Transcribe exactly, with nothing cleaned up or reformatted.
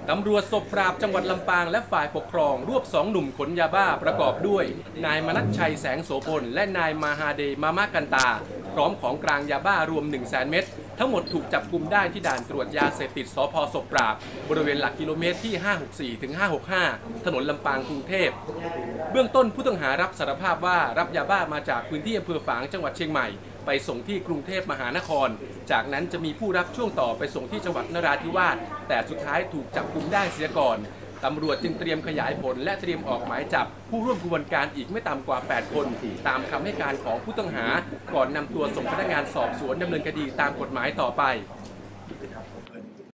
ตำรวจสบปราบจังหวัดลำปางและฝ่ายปกครองรวบสองหนุ่มขนยาบ้าประกอบด้วยนายมนัสชัยแสงโสพลและนายมาฮาเดมามะกันตาพร้อมของกลางยาบ้ารวม หนึ่งแสน เม็ดทั้งหมดถูกจับกุมได้ที่ด่านตรวจยาเสพติดสภ.ศพปราบบริเวณหลักกิโลเมตรที่ ห้าหกสี่ถึงห้าหกห้า ถนนลำปางกรุงเทพเบื้องต้นผู้ต้องหารับสารภาพว่ารับยาบ้ามาจากพื้นที่อำเภอฝางจังหวัดเชียงใหม่ไปส่งที่กรุงเทพมหานครจากนั้นจะมีผู้รับช่วงต่อไปส่งที่จังหวัดนราธิวาสแต่สุดท้ายถูกจับกุมได้เสียก่อนตำรวจจึงเตรียมขยายผลและเตรียมออกหมายจับผู้ร่วมกระบวนการอีกไม่ต่ำกว่า แปด คนตามคำให้การของผู้ต้องหาก่อนนำตัวส่งพนักงานสอบสวนดำเนินคดีตามกฎหมายต่อไป